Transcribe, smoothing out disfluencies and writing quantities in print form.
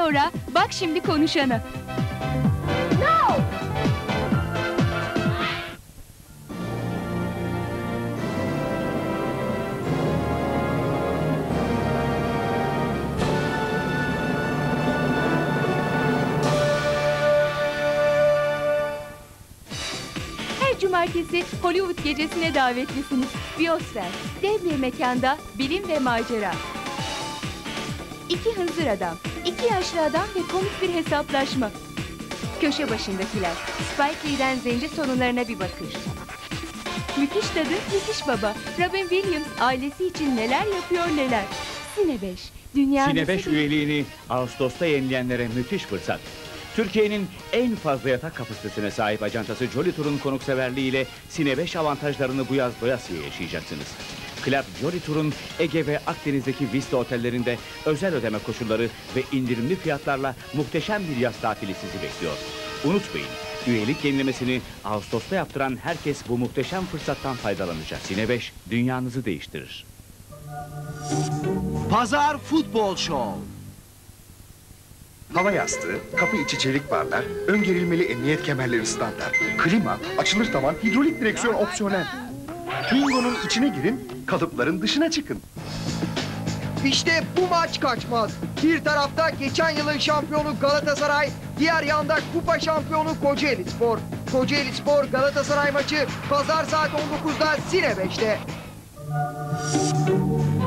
sonra bak şimdi konuşana. No! Her cumartesi Hollywood gecesine davetlisiniz. Biosfer, dev bir mekanda bilim ve macera. İki hınzır adam, iki yaşlı adam ve komik bir hesaplaşma. Köşe başındakiler, Spike Lee'den zenci sorunlarına bir bakış. Müthiş tadı, müthiş baba. Robin Williams ailesi için neler yapıyor neler. Sine 5, dünya Sine 5 nasıl... üyeliğini Ağustos'ta yenileyenlere müthiş fırsat. Türkiye'nin en fazla yatak kapasitesine sahip acentası Jolly Tour'un konukseverliğiyle Sine 5 avantajlarını bu yaz doyasıya yaşayacaksınız. Club Jolly Tour'un Ege ve Akdeniz'deki Vista otellerinde özel ödeme koşulları ve indirimli fiyatlarla muhteşem bir yaz tatili sizi bekliyor. Unutmayın, üyelik yenilemesini Ağustos'ta yaptıran herkes bu muhteşem fırsattan faydalanacak. Sine 5 dünyanızı değiştirir. Pazar Futbol Show. Hava yastığı, kapı içi çelik barlar, ön gerilmeli emniyet kemerleri standart. Klima, açılır tavan, hidrolik direksiyon opsiyonel. Twingo'nun içine girin, kalıpların dışına çıkın. İşte bu maç kaçmaz. Bir tarafta geçen yılın şampiyonu Galatasaray, diğer yanda kupa şampiyonu Kocaelispor. Kocaelispor Galatasaray maçı pazar saat 19'da Sine 5'te.